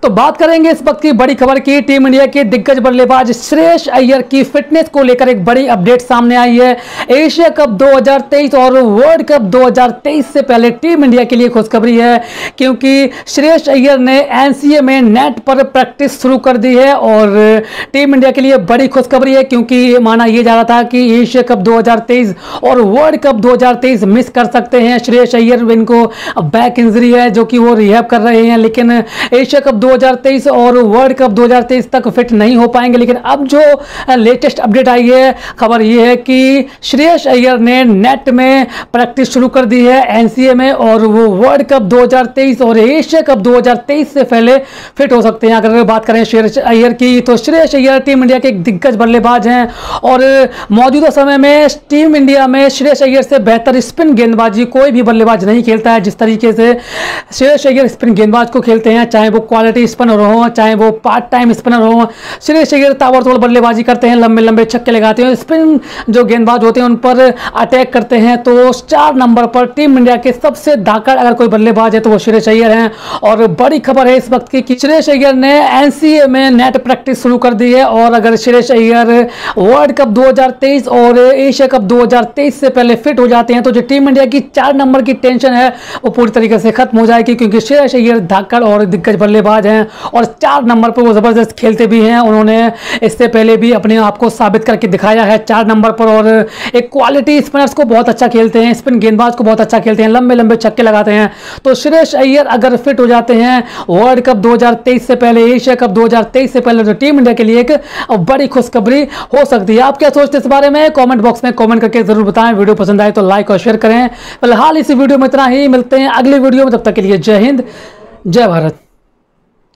तो बात करेंगे इस वक्त की बड़ी खबर की। टीम इंडिया के दिग्गज बल्लेबाज श्रेयस अय्यर की फिटनेस को लेकर एक बड़ी अपडेट सामने आई है। एशिया कप 2023 और वर्ल्ड कप 2023 से पहले टीम इंडिया के लिए खुशखबरी है, क्योंकि श्रेयस अय्यर ने एनसीए में नेट पर प्रैक्टिस शुरू कर दी है। और टीम इंडिया के लिए बड़ी खुशखबरी है, क्योंकि माना यह जा रहा था कि एशिया कप 2023 और वर्ल्ड कप 2023 मिस कर सकते हैं श्रेयस अय्यर। इनको बैक इंजरी है जो कि वो रिहैब कर रहे हैं, लेकिन एशिया कप 2023 और वर्ल्ड कप 2023 तक फिट नहीं हो पाएंगे। लेकिन अब जो लेटेस्ट अपडेट आई है, खबर यह है कि श्रेयस अय्यर ने नेट में प्रैक्टिस शुरू कर दी है एनसीए में, और वो वर्ल्ड कप 2023 और एशिया कप 2023 से पहले फिट हो सकते हैं। अगर बात करें श्रेयस अय्यर की, तो श्रेयस अय्यर टीम इंडिया के एक दिग्गज बल्लेबाज हैं और मौजूदा समय में टीम इंडिया में श्रेयस अय्यर से बेहतर स्पिन गेंदबाजी कोई भी बल्लेबाज नहीं खेलता है। जिस तरीके से श्रेयस अय्यर स्पिन गेंदबाज को खेलते हैं, चाहे वो क्वालिटी स्पिनर हो, चाहे वो पार्ट टाइम स्पिनर हो, श्रेयस अय्यर ताबड़तोड़ बल्लेबाजी करते हैं, लंबे लंबे छक्के लगाते हैं। स्पिन जो गेंदबाज होते हैं उन पर अटैक करते हैं। तो 4 नंबर पर टीम इंडिया के सबसे धाकड़ अगर कोई बल्लेबाज है तो वो श्रेयस अय्यर हैं। और बड़ी खबर है इस वक्त की कि श्रेयस अय्यर ने एनसीए में नेट प्रैक्टिस शुरू कर दी है। और अगर श्रेयस अय्यर वर्ल्ड कप 2023 और एशिया कप 2023 से पहले फिट हो जाते हैं, तो जो टीम इंडिया की 4 नंबर की टेंशन है वो पूरी तरीके से खत्म हो जाएगी, क्योंकि श्रेयस अय्यर धाकड़ और दिग्गज बल्लेबाज हैं और 4 नंबर पर वो जबरदस्त खेलते भी हैं। उन्होंने इससे पहले भी अपने आप को साबित करके दिखाया है 4 नंबर पर, और एक क्वालिटी स्पिनर्स को बहुत अच्छा खेलते हैं, स्पिन गेंदबाज को बहुत अच्छा खेलते हैं, लंबे लंबे छक्के लगाते हैं। तो श्रेयस अय्यर अगर फिट हो जाते हैं वर्ल्ड कप 2023 से पहले, एशिया कप 2023 से पहले, तो टीम इंडिया के लिए एक बड़ी खुशखबरी हो सकती है। आप क्या सोचते हैं इस बारे में? कमेंट बॉक्स में कमेंट करके जरूर बताएं। वीडियो पसंद आए तो लाइक और शेयर करें। फिलहाल इस वीडियो में इतना ही, मिलते हैं अगली वीडियो में, तब तक के लिए जय हिंद, जय भारत।